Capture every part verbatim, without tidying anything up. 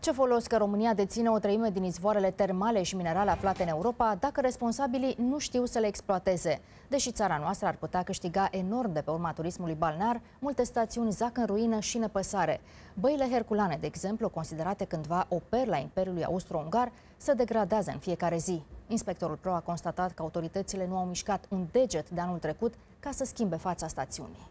Ce folos că România deține o treime din izvoarele termale și minerale aflate în Europa dacă responsabilii nu știu să le exploateze? Deși țara noastră ar putea câștiga enorm de pe urma turismului balnear, multe stațiuni zac în ruină și nepăsare. Băile herculane, de exemplu, considerate cândva o perlă a Imperiului Austro-Ungar, se degradează în fiecare zi. Inspectorul Pro a constatat că autoritățile nu au mișcat un deget de anul trecut ca să schimbe fața stațiunii.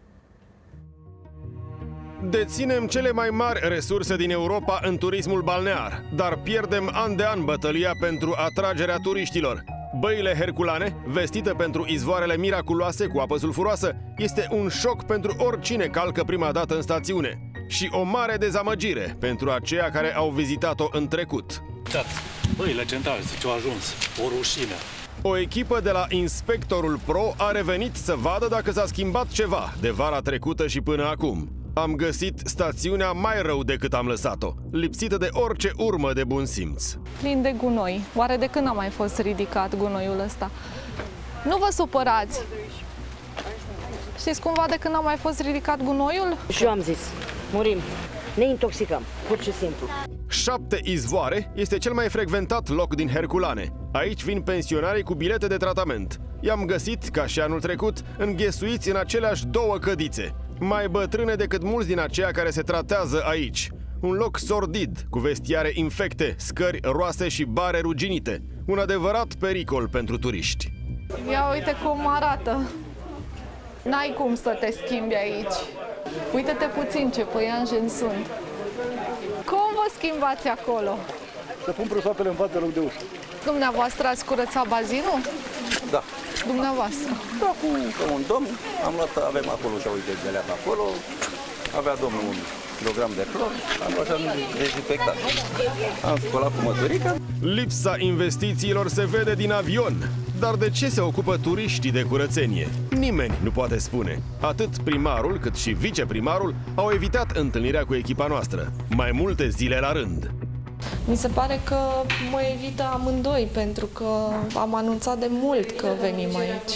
Deținem cele mai mari resurse din Europa în turismul balnear, dar pierdem an de an bătălia pentru atragerea turiștilor. Băile herculane, vestite pentru izvoarele miraculoase cu apă sulfuroasă, este un șoc pentru oricine calcă prima dată în stațiune și o mare dezamăgire pentru aceia care au vizitat-o în trecut. Uitați, băile centrale, zice, au ajuns, o rușine. O echipă de la Inspectorul Pro a revenit să vadă dacă s-a schimbat ceva de vara trecută și până acum. Am găsit stațiunea mai rău decât am lăsat-o, lipsită de orice urmă de bun simț. Plin de gunoi. Oare de când a mai fost ridicat gunoiul ăsta? Nu vă supărați! Știți cumva de când a mai fost ridicat gunoiul? Și eu am zis, murim, ne intoxicăm, pur și simplu. Șapte izvoare este cel mai frecventat loc din Herculane. Aici vin pensionarii cu bilete de tratament. I-am găsit, ca și anul trecut, înghesuiți în aceleași două cădițe, mai bătrâne decât mulți din aceia care se tratează aici. Un loc sordid, cu vestiare infecte, scări roase și bare ruginite. Un adevărat pericol pentru turiști. Ia uite cum arată. N-ai cum să te schimbi aici. Uite-te puțin ce păianjeni sunt. Cum vă schimbați acolo? Să pun prosoapele în față loc de ușă. Dumneavoastră ați curățat bazinul? Da. Dumneavoastră? Da, cu, cu un domn, am luat, avem acolo și uite de leapă acolo, avea domnul un kilogram de clor, am luat și am dezinfectat. Am scolat cu măturica. Lipsa investițiilor se vede din avion. Dar de ce se ocupă turiștii de curățenie? Nimeni nu poate spune. Atât primarul cât și viceprimarul au evitat întâlnirea cu echipa noastră, mai multe zile la rând. Mi se pare că mă evită amândoi, pentru că am anunțat de mult că venim aici.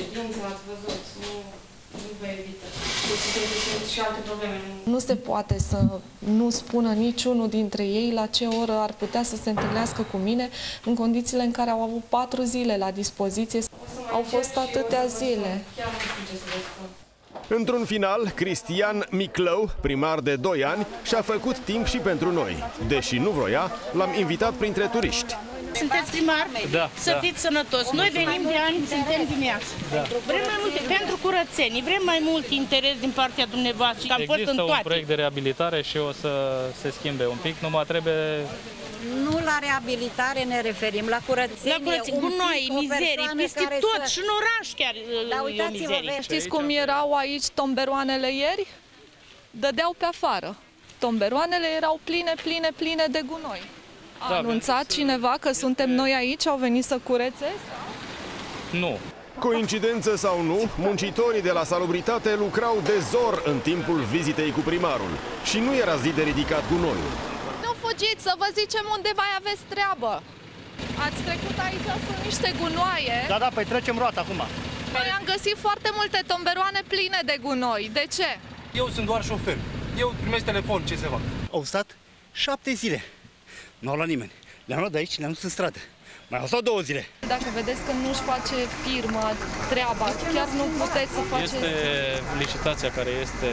Nu se poate să nu spună niciunul dintre ei la ce oră ar putea să se întâlnească cu mine, în condițiile în care au avut patru zile la dispoziție. Au fost atâtea zile. Într-un final, Cristian Miclău, primar de doi ani, și-a făcut timp și pentru noi. Deși nu vroia, l-am invitat printre turiști. Sunteți primar? Da, să da. fiți sănătoși. Noi venim de ani, suntem din Iași. Da. Vrem mai multe, pentru curățenii, vrem mai mult interes din partea dumneavoastră. Am fost în Există toate. un proiect de reabilitare și o să se schimbe un pic, numai trebuie... Nu la reabilitare ne referim, la curățenie. La curățenie, gunoi, mizerii, peste tot să... și în oraș chiar da, e o mizerie. Știți cum erau aici tomberoanele ieri? Dădeau pe afară. Tomberoanele erau pline, pline, pline de gunoi. A Da, anunțat cineva că suntem noi aici, au venit să curețe? Nu. Coincidență sau nu, muncitorii de la salubritate lucrau de zor în timpul vizitei cu primarul. Și nu era zi de ridicat gunoiul. Nu fugiți, să vă zicem unde mai aveți treabă. Ați trecut aici, sunt niște gunoaie. Da, da, păi trecem roata acum. Noi am găsit foarte multe tomberoane pline de gunoi. De ce? Eu sunt doar șofer. Eu primesc telefon, ce se fac? Au stat șapte zile. Nu au luat nimeni. Le-am luat de aici, le-am dus în stradă. Mai au stat două zile. Dacă vedeți că nu-și face firma treaba, chiar nu puteți să faceți... Este licitația care este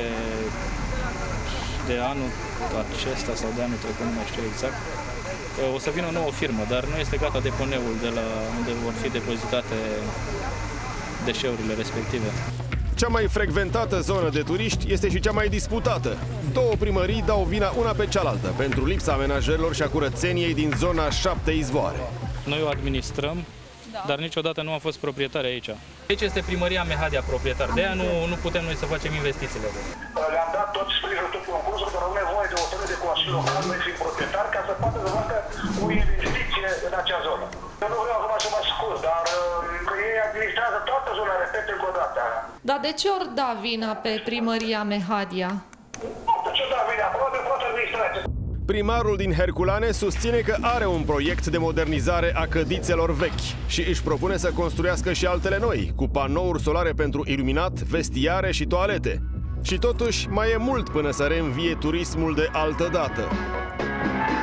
de anul acesta sau de anul trecut, nu mai știu exact. O să vină o nouă firmă, dar nu este gata deponeul de la unde vor fi depozitate deșeurile respective. Cea mai frecventată zonă de turiști este și cea mai disputată. Două primării dau vina una pe cealaltă pentru lipsa amenajărilor și a curățeniei din zona șapte izvoare. Noi o administrăm, da, dar niciodată nu am fost proprietari aici. Aici este primăria Mehadia proprietar, de aia nu, nu putem noi să facem investițiile. Le-am dat tot sprijinul, tot concursul, dar au nevoie de o tonă de Consiliu Local, noi fiind proprietari, ca să poată să facă o investiție în acea zonă. Eu nu vreau acum să mă scuz, dar că ei administrează toată zona, repet încă o dată. Dar de ce ori da vina pe primăria Mehadia? Nu, de ce da vina? Acolo de toată administrația. Primarul din Herculane susține că are un proiect de modernizare a cădițelor vechi și își propune să construiască și altele noi, cu panouri solare pentru iluminat, vestiare și toalete. Și totuși mai e mult până să reînvie turismul de altă dată.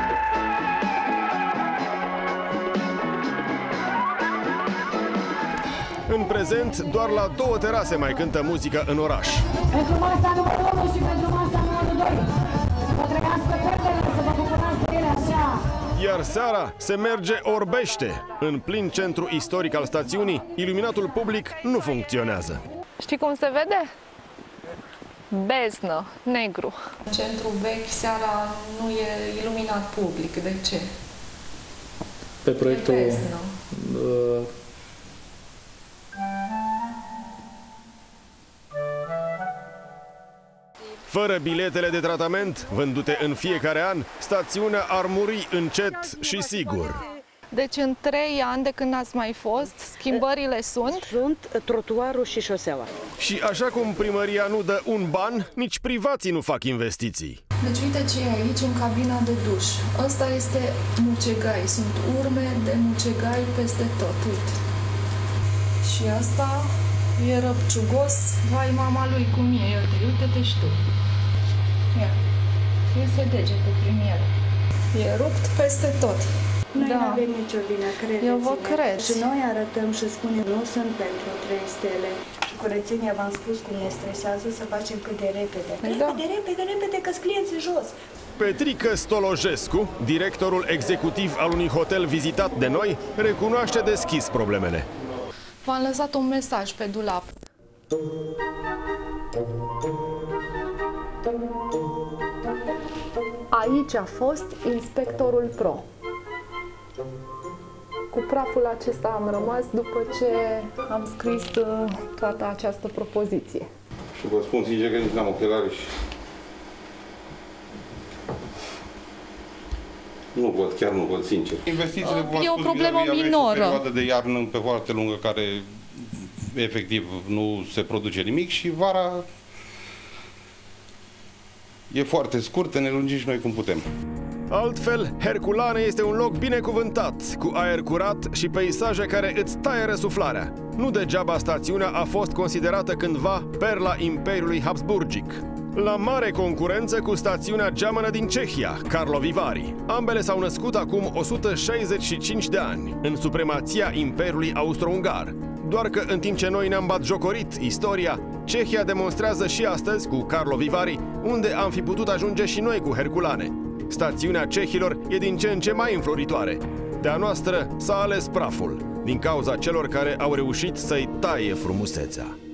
În prezent, doar la două terase mai cântă muzică în oraș. Pentru masa numărul unu și pentru masa numărul doi. Să vă trăiască fetele, să vă bucurați de ele așa. Iar seara se merge orbește. În plin centru istoric al stațiunii, iluminatul public nu funcționează. Știi cum se vede? Beznă, negru. Centrul vechi, seara nu e iluminat public. De ce? Pe proiectul... E beznă. Uh, Fără biletele de tratament, vândute în fiecare an, stațiunea ar muri încet și sigur. Deci în trei ani de când ați mai fost, schimbările sunt? Sunt trotuarul și șoseaua. Și așa cum primăria nu dă un ban, nici privații nu fac investiții. Deci uite ce e aici în cabina de duș. Ăsta este mucegai. Sunt urme de mucegai peste tot. Uite. Și asta e răpciugos. Vai mama lui cum e. Uite, uite-te și tu. Ia. Iese degetul prin el. E rupt peste tot. Noi da. nu avem nicio vină, credeți-ne. Eu vă cred. Și noi arătăm și spunem, nu sunt pentru trei stele. Și curățenia, v-am spus cum ne stresează, să facem cât de repede. Da. Repede, repede, repede, că-s clienții jos. Petrică Stolojescu, directorul executiv al unui hotel vizitat de noi, recunoaște deschis problemele. V-am lăsat un mesaj pe dulap. Aici a fost inspectorul pro. Cu praful acesta am rămas după ce am scris toată această propoziție. Și vă spun sincer că nici n-am ochelari și nu văd, chiar nu văd, sincer. Investițiile, uh, e o problemă minoră. O perioadă de iarnă pe foarte lungă care efectiv nu se produce nimic și vara e foarte scurtă, ne lungim și noi cum putem. Altfel, Herculane este un loc binecuvântat, cu aer curat și peisaje care îți taie răsuflarea. Nu degeaba stațiunea a fost considerată cândva perla Imperiului Habsburgic. La mare concurență cu stațiunea geamănă din Cehia, Karlovy Vary. Ambele s-au născut acum o sută șaizeci și cinci de ani, în supremația Imperiului Austro-Ungar. Doar că în timp ce noi ne-am batjocorit istoria, Cehia demonstrează și astăzi cu Karlovy Vary unde am fi putut ajunge și noi cu Herculane. Stațiunea cehilor e din ce în ce mai înfloritoare. De-a noastră s-a ales praful, din cauza celor care au reușit să-i taie frumusețea.